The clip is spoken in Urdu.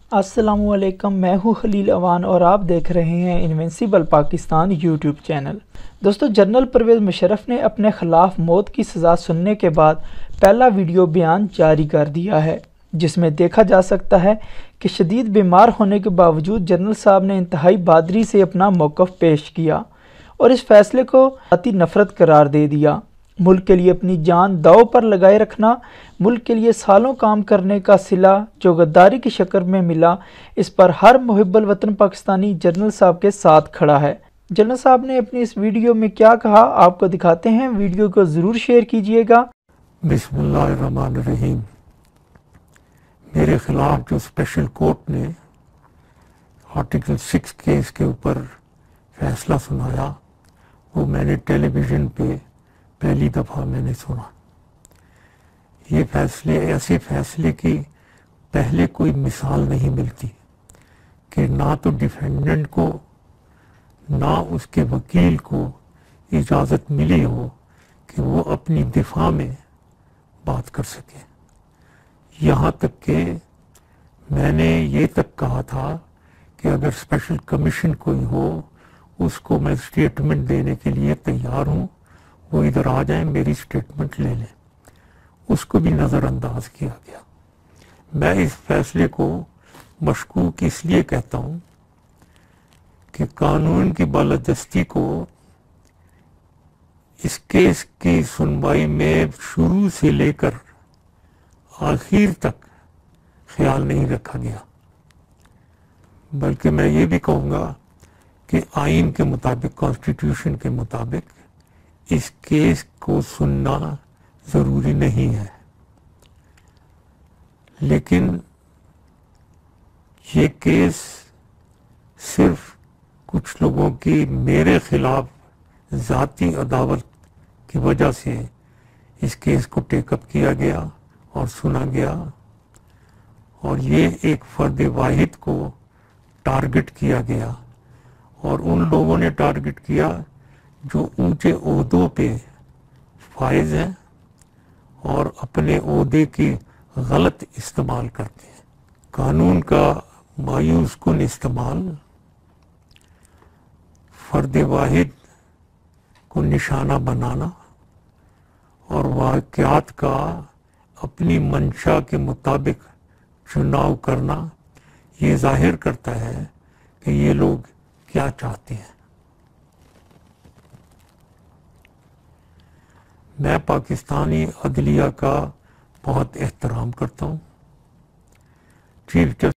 السلام علیکم، میں ہوں خلیل اوان اور آپ دیکھ رہے ہیں انوینسیبل پاکستان یوٹیوب چینل۔ دوستو، جنرل پرویز مشرف نے اپنے خلاف موت کی سزا سننے کے بعد پہلا ویڈیو بیان جاری کر دیا ہے، جس میں دیکھا جا سکتا ہے کہ شدید بیمار ہونے کے باوجود جنرل صاحب نے انتہائی بہادری سے اپنا موقف پیش کیا اور اس فیصلے کو ذاتی نفرت قرار دے دیا۔ ملک کے لیے اپنی جان داؤ پر لگائے رکھنا، ملک کے لیے سالوں کام کرنے کا صلہ جو غداری کی شکل میں ملا، اس پر ہر محب الوطن پاکستانی جنرل صاحب کے ساتھ کھڑا ہے۔ جنرل صاحب نے اپنی اس ویڈیو میں کیا کہا، آپ کو دکھاتے ہیں، ویڈیو کو ضرور شیئر کیجئے گا۔ بسم اللہ الرحمن الرحیم۔ میرے خلاف جو اسپیشل کورٹ نے آرٹیکل 6 کیس کے اوپر فیصلہ سنایا، وہ میں نے ٹیلی ویژن پہ پہلی دفعہ میں نے سنا۔ یہ فیصلے، ایسے فیصلے کی پہلے کوئی مثال نہیں ملتی کہ نہ تو ڈیفینڈنٹ کو نہ اس کے وکیل کو اجازت ملی ہو کہ وہ اپنی دفاع میں بات کر سکے۔ یہاں تک کہ میں نے یہ تک کہا تھا کہ اگر اسپیشل کمیشن کوئی ہو، اس کو میں اسٹیٹمنٹ دینے کے لیے تیار ہوں، وہ ادھر آ جائیں، میری اسٹیٹمنٹ لے لیں۔ اس کو بھی نظر انداز کیا گیا۔ میں اس فیصلے کو مشکوک اس لیے کہتا ہوں کہ قانون کی بالادستی کو اس کیس کی سنوائی میں شروع سے لے کر آخر تک خیال نہیں رکھا گیا، بلکہ میں یہ بھی کہوں گا کہ آئین کے مطابق، کانسٹیٹیوشن کے مطابق اس کیس کو سننا ضروری نہیں ہے، لیکن یہ کیس صرف کچھ لوگوں کی میرے خلاف ذاتی عداوت کی وجہ سے اس کیس کو ٹیک اپ کیا گیا اور سنا گیا، اور یہ ایک فرد واحد کو ٹارگٹ کیا گیا، اور ان لوگوں نے ٹارگٹ کیا جو اونچے عہدوں پہ فائز ہیں اور اپنے عہدے کی غلط استعمال کرتے ہیں۔ قانون کا مایوس کن استعمال، فرد واحد کو نشانہ بنانا اور واقعات کا اپنی منشا کے مطابق چناؤ کرنا، یہ ظاہر کرتا ہے کہ یہ لوگ کیا چاہتے ہیں۔ میں پاکستانی عدلیہ کا بہت احترام کرتا ہوں۔ چیف